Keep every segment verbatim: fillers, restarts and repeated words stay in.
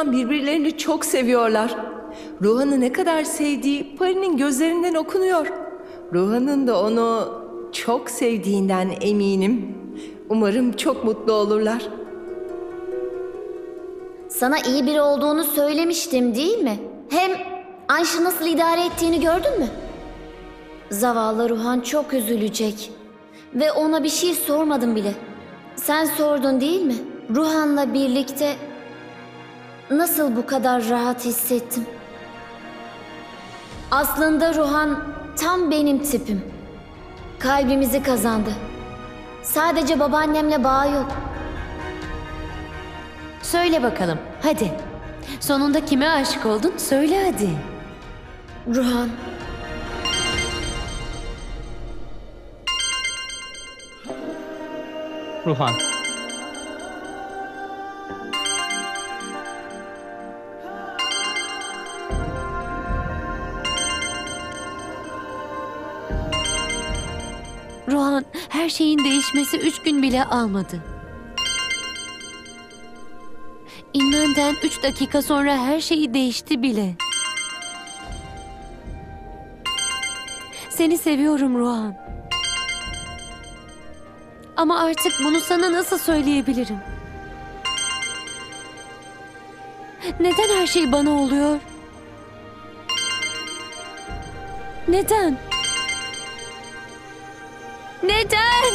Ruhan birbirlerini çok seviyorlar. Ruhan'ı ne kadar sevdiği Pari'nin gözlerinden okunuyor. Ruhan'ın da onu çok sevdiğinden eminim. Umarım çok mutlu olurlar. Sana iyi biri olduğunu söylemiştim değil mi? Hem Anş'ı nasıl idare ettiğini gördün mü? Zavallı Ruhan çok üzülecek. Ve ona bir şey sormadım bile. Sen sordun değil mi? Ruhan'la birlikte nasıl bu kadar rahat hissettim? Aslında Ruhan tam benim tipim. Kalbimizi kazandı. Sadece babaannemle bağı yok. Söyle bakalım, hadi. Sonunda kime aşık oldun? Söyle hadi. Ruhan. Ruhan. Ruhan, her şeyin değişmesi üç gün bile almadı. İnmenden üç dakika sonra her şeyi değişti bile. Seni seviyorum Ruhan. Ama artık bunu sana nasıl söyleyebilirim? Neden her şey bana oluyor? Neden? Neden?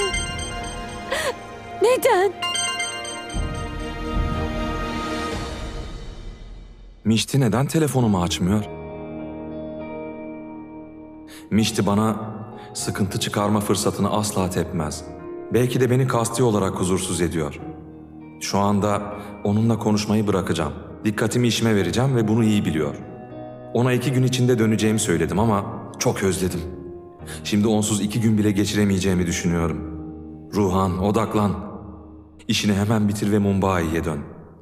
Neden? Mişti neden telefonumu açmıyor? Mişti bana sıkıntı çıkarma fırsatını asla tepmez. Belki de beni kasti olarak huzursuz ediyor. Şu anda onunla konuşmayı bırakacağım. Dikkatimi işime vereceğim ve bunu iyi biliyor. Ona iki gün içinde döneceğimi söyledim ama çok özledim. Şimdi onsuz iki gün bile geçiremeyeceğimi düşünüyorum. Ruhan, odaklan. İşini hemen bitir ve Mumbai'ye dön.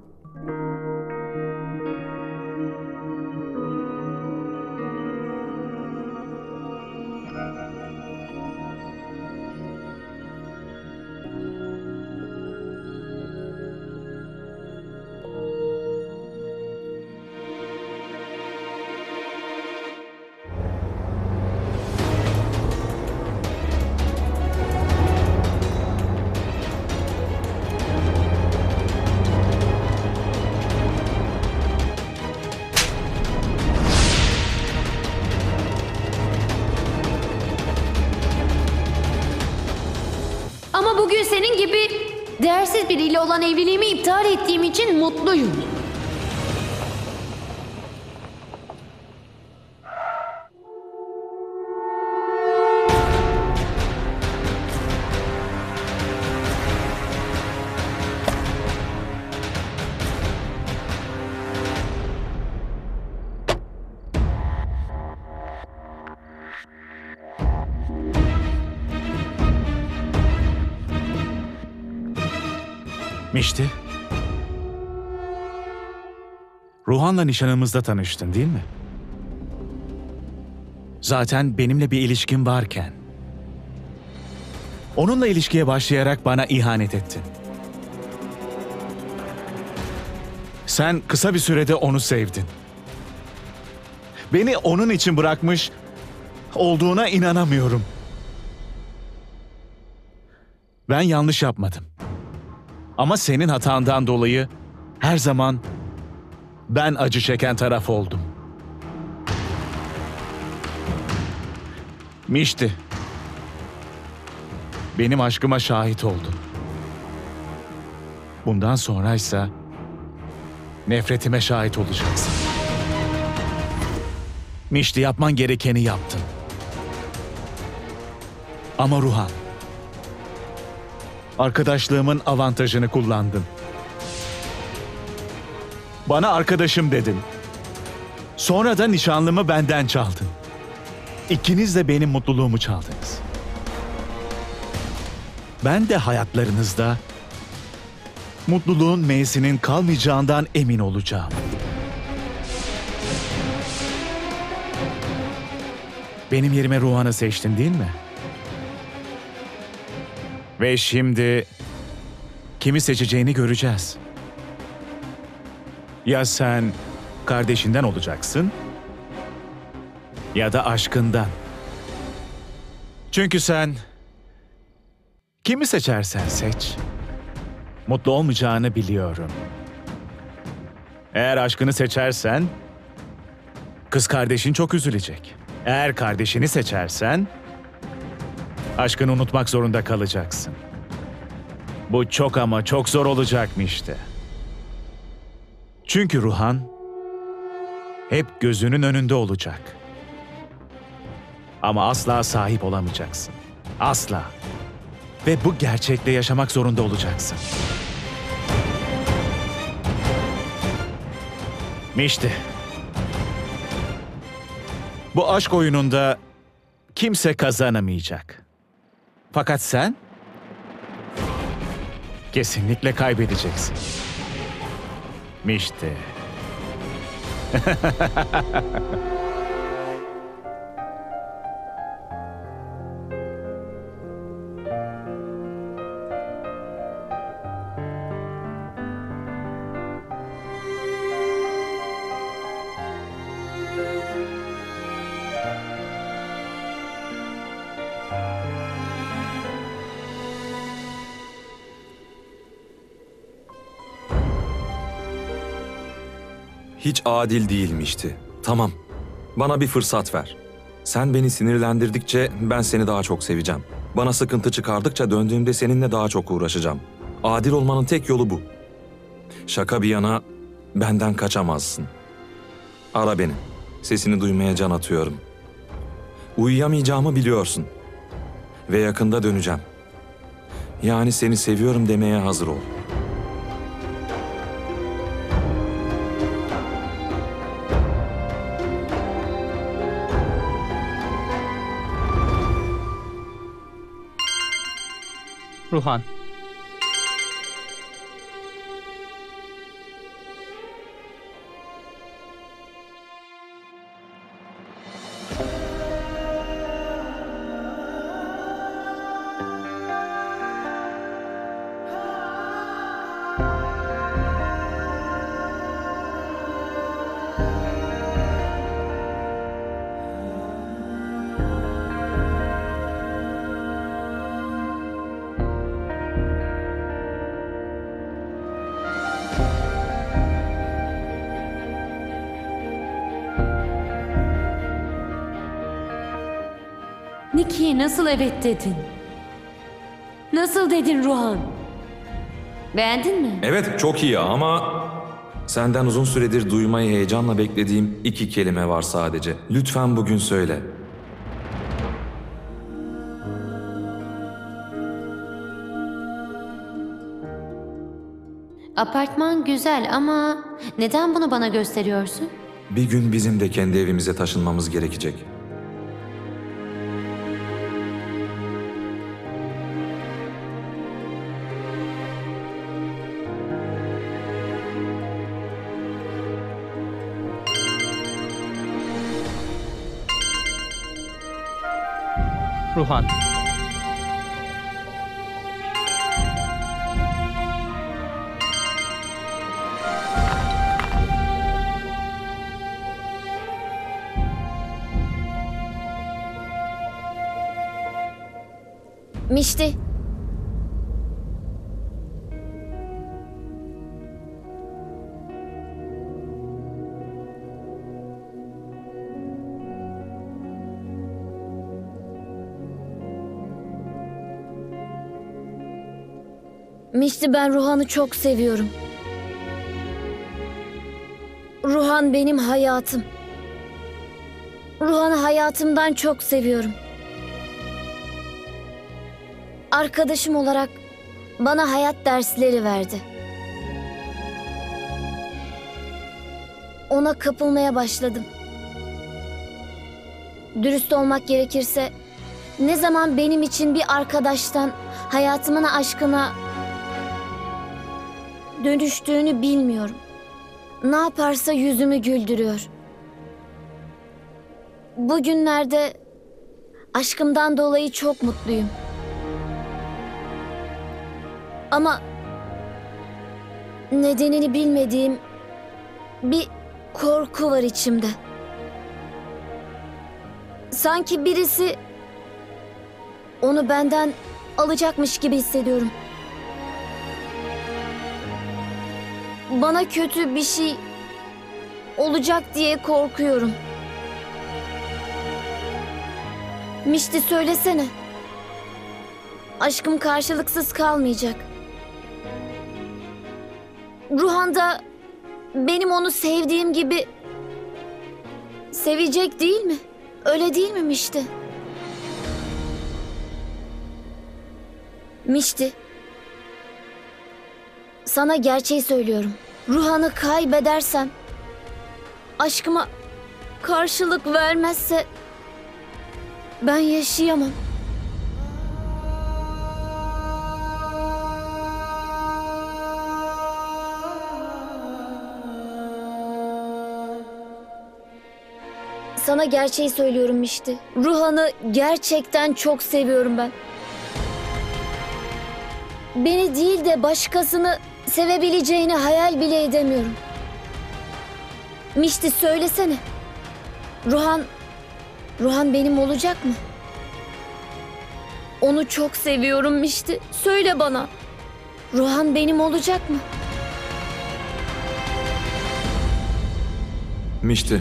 Ama bugün senin gibi değersiz biriyle olan evliliğimi iptal ettiğim için mutluyum. Mişti. Ruhan'la nişanımızda tanıştın değil mi? Zaten benimle bir ilişkin varken onunla ilişkiye başlayarak bana ihanet ettin. Sen kısa bir sürede onu sevdin. Beni onun için bırakmış olduğuna inanamıyorum. Ben yanlış yapmadım. Ama senin hatandan dolayı her zaman ben acı çeken taraf oldum. Mişti. Benim aşkıma şahit oldun. Bundan sonraysa nefretime şahit olacaksın. Mişti, yapman gerekeni yaptın. Ama Ruhan, arkadaşlığımın avantajını kullandın. Bana arkadaşım dedin. Sonra da nişanlımı benden çaldın. İkiniz de benim mutluluğumu çaldınız. Ben de hayatlarınızda mutluluğun meyesinin kalmayacağından emin olacağım. Benim yerime Ruhan'ı seçtin değil mi? Ve şimdi kimi seçeceğini göreceğiz. Ya sen kardeşinden olacaksın ya da aşkından. Çünkü sen kimi seçersen seç, mutlu olmayacağını biliyorum. Eğer aşkını seçersen kız kardeşin çok üzülecek. Eğer kardeşini seçersen aşkını unutmak zorunda kalacaksın. Bu çok ama çok zor olacakmıştı. Çünkü Ruhan hep gözünün önünde olacak. Ama asla sahip olamayacaksın. Asla. Ve bu gerçekle yaşamak zorunda olacaksın. Mişti. Bu aşk oyununda kimse kazanamayacak. Fakat sen kesinlikle kaybedeceksin. Mişti. Hiç adil değilmişti. Tamam, bana bir fırsat ver. Sen beni sinirlendirdikçe ben seni daha çok seveceğim. Bana sıkıntı çıkardıkça döndüğümde seninle daha çok uğraşacağım. Adil olmanın tek yolu bu. Şaka bir yana, benden kaçamazsın. Ara beni. Sesini duymaya can atıyorum. Uyuyamayacağımı biliyorsun. Ve yakında döneceğim. Yani seni seviyorum demeye hazır ol. Ruhan. Niki'ye nasıl evet dedin? Nasıl dedin Ruhan? Beğendin mi? Evet, çok iyi ama senden uzun süredir duymayı heyecanla beklediğim iki kelime var sadece. Lütfen bugün söyle. Apartman güzel ama neden bunu bana gösteriyorsun? Bir gün bizim de kendi evimize taşınmamız gerekecek. Ruhan. Mişti. Mişti, ben Ruhan'ı çok seviyorum. Ruhan benim hayatım. Ruhan'ı hayatımdan çok seviyorum. Arkadaşım olarak bana hayat dersleri verdi. Ona kapılmaya başladım. Dürüst olmak gerekirse ne zaman benim için bir arkadaştan hayatımın aşkına dönüştüğünü bilmiyorum. Ne yaparsa yüzümü güldürüyor. Bugünlerde aşkımdan dolayı çok mutluyum. Ama nedenini bilmediğim Bir korku var içimde. Sanki birisi onu benden alacakmış gibi hissediyorum. Bana kötü bir şey olacak diye korkuyorum. Mişti, söylesene. Aşkım karşılıksız kalmayacak. Ruhan da benim onu sevdiğim gibi sevecek değil mi? Öyle değil mi Mişti? Mişti. Sana gerçeği söylüyorum. Ruhan'ı kaybedersem, aşkıma karşılık vermezse ben yaşayamam. Sana gerçeği söylüyorum Mişti. Ruhan'ı gerçekten çok seviyorum ben. Beni değil de başkasını sevebileceğini hayal bile edemiyorum. Mişti, söylesene. Ruhan, Ruhan benim olacak mı? Onu çok seviyorum Mişti. Söyle bana. Ruhan benim olacak mı? Mişti.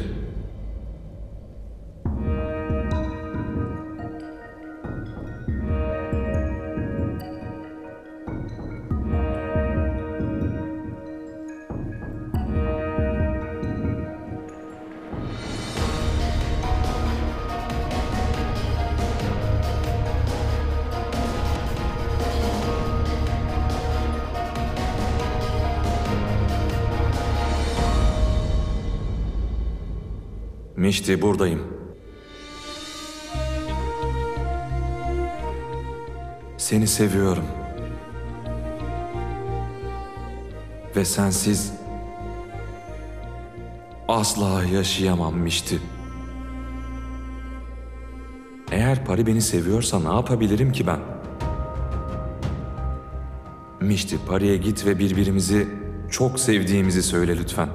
Mişti, buradayım. Seni seviyorum. Ve sensiz asla yaşayamam Mişti. Eğer Pari beni seviyorsa ne yapabilirim ki ben? Mişti, Pari'ye git ve birbirimizi çok sevdiğimizi söyle lütfen.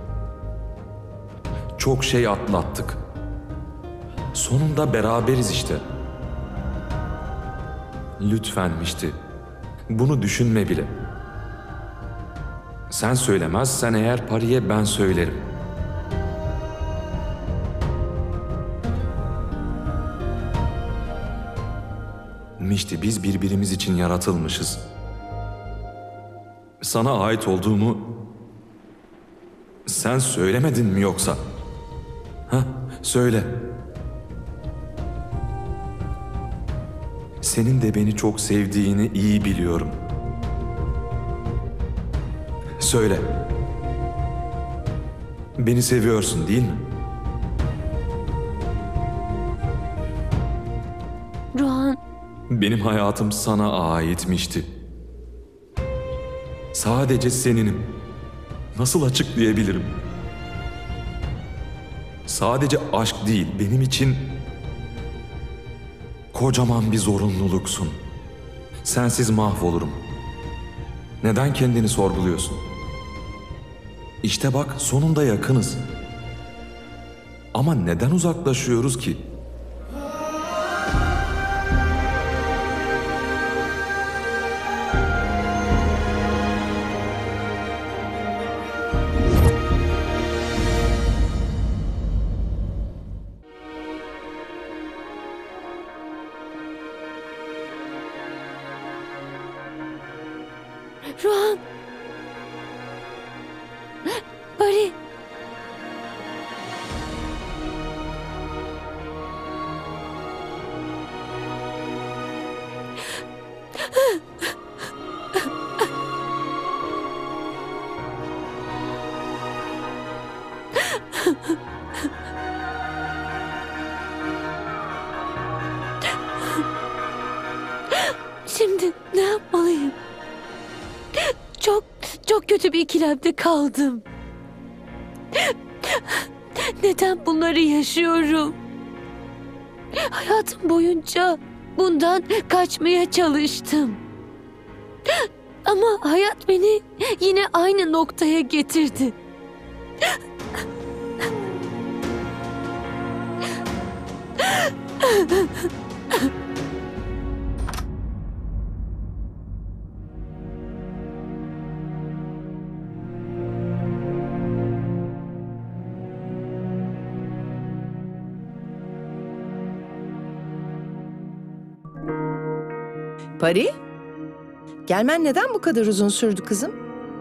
Çok şey atlattık. Sonunda beraberiz işte. Lütfen Mişti. Bunu düşünme bile. Sen söylemezsen eğer Pari'ye ben söylerim. Mişti, biz birbirimiz için yaratılmışız. Sana ait olduğumu sen söylemedin mi yoksa? Ha, söyle. Senin de beni çok sevdiğini iyi biliyorum. Söyle. Beni seviyorsun değil mi? Ruhan, Benim hayatım sana aitmişti. Sadece seninim. Nasıl açıklayabilirim? Sadece aşk değil, benim için kocaman bir zorunluluksun. Sensiz mahvolurum. Neden kendini sorguluyorsun? İşte bak, sonunda yakınız. Ama neden uzaklaşıyoruz ki? Ruhan. Pari. Şimdi ne yapmalıyım? Çok, çok kötü bir ikilemde kaldım. Neden bunları yaşıyorum? Hayatım boyunca bundan kaçmaya çalıştım. Ama hayat beni yine aynı noktaya getirdi. Pari, gelmen neden bu kadar uzun sürdü kızım?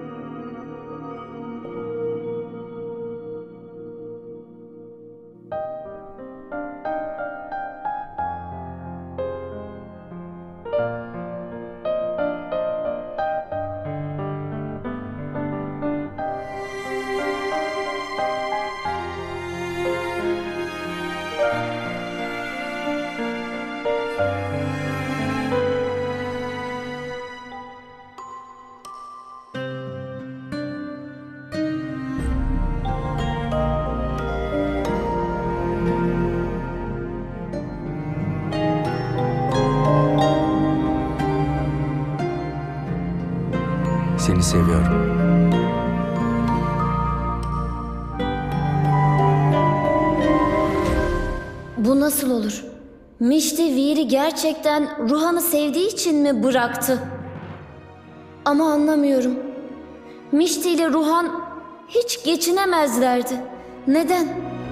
Seni seviyorum. Bu nasıl olur? Mişti Veer'i gerçekten Ruhan'ı sevdiği için mi bıraktı? Ama anlamıyorum. Mişti ile Ruhan hiç geçinemezlerdi. Neden?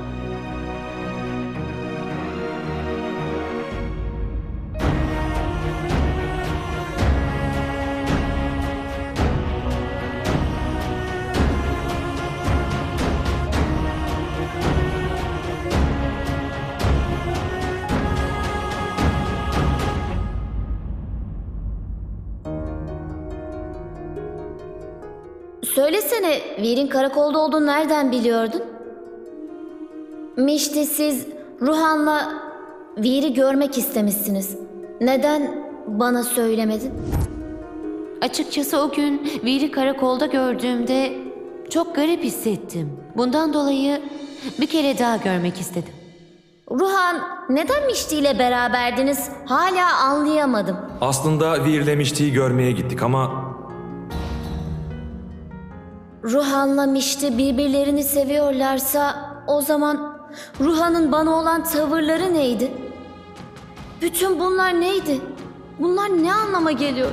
Söylesene, Veer'in karakolda olduğunu nereden biliyordun? Mişti, siz Ruhan'la Veer'i görmek istemişsiniz. Neden bana söylemedin? Açıkçası o gün Veer'i karakolda gördüğümde çok garip hissettim. Bundan dolayı bir kere daha görmek istedim. Ruhan, neden Mişti ile beraberdiniz? Hala anlayamadım. Aslında Veer'le Mişti'yi görmeye gittik ama Ruhan'la Mişti birbirlerini seviyorlarsa o zaman Ruhan'ın bana olan tavırları neydi? Bütün bunlar neydi? Bunlar ne anlama geliyor?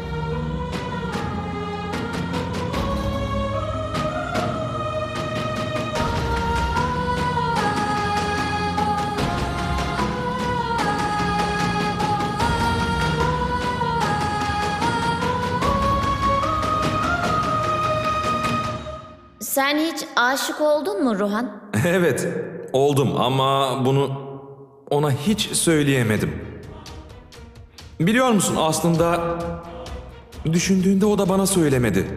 Sen hiç aşık oldun mu Ruhan? evet oldum ama bunu ona hiç söyleyemedim. Biliyor musun, aslında düşündüğünde o da bana söylemedi.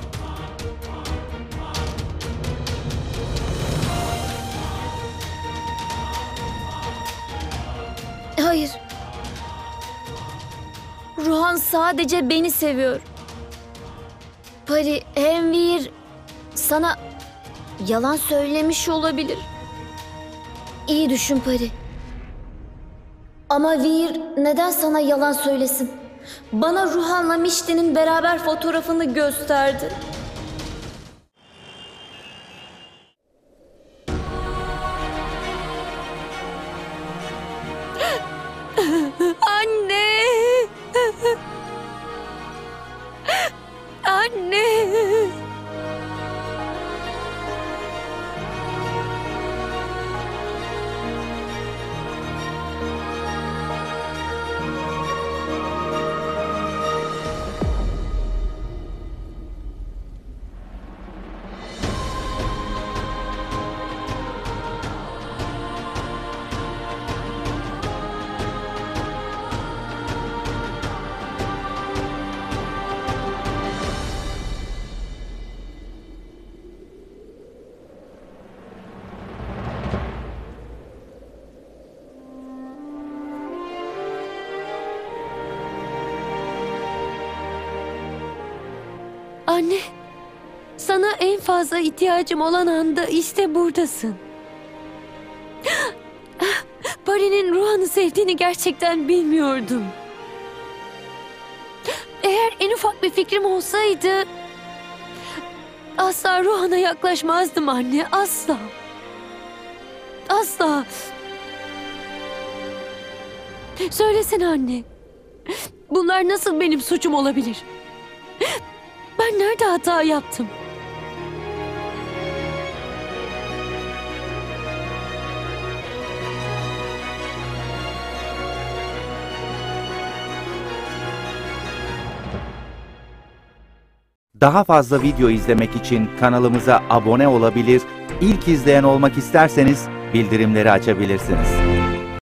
Hayır. Ruhan sadece beni seviyor. Pari, hem Veer sana yalan söylemiş olabilir. İyi düşün Pari. Ama Veer neden sana yalan söylesin? Bana Ruhan'la Mişti'nin beraber fotoğrafını gösterdi. Anne! Anne! Anne, sana en fazla ihtiyacım olan anda işte buradasın. Pari'nin Ruhan'ı sevdiğini gerçekten bilmiyordum. Eğer en ufak bir fikrim olsaydı Asla Ruhan'a yaklaşmazdım anne, asla. Asla. Söylesene anne. Bunlar nasıl benim suçum olabilir? Ben nerede hata yaptım? Daha fazla video izlemek için kanalımıza abone olabilir, ilk izleyen olmak isterseniz bildirimleri açabilirsiniz.